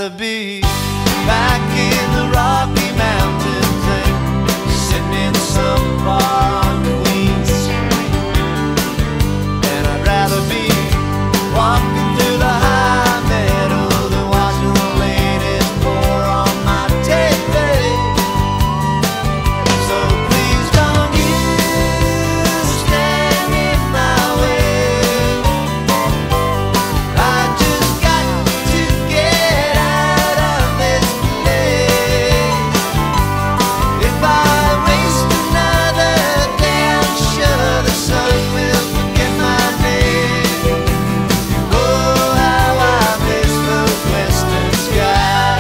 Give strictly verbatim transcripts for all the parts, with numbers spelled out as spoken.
rather be back in the Rocky Mountains and sitting in some bar on Queen Street. And I'd rather be walking through the high meadow than watching the ladies pour on my tape. So please don't you stand in my way. I just got to get out of this place. If I waste another day, I'm sure the sun will forget my name. Oh, how I miss those western skies.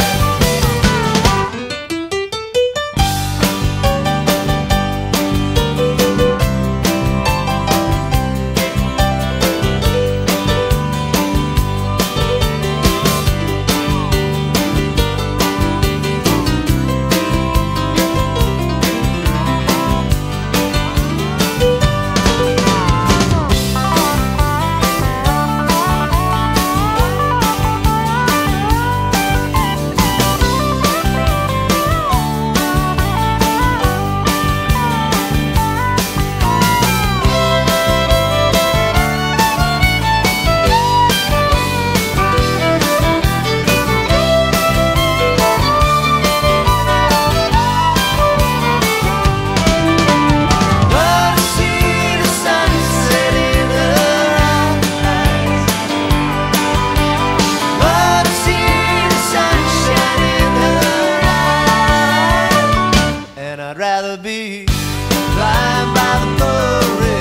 I'd rather be flying by the forest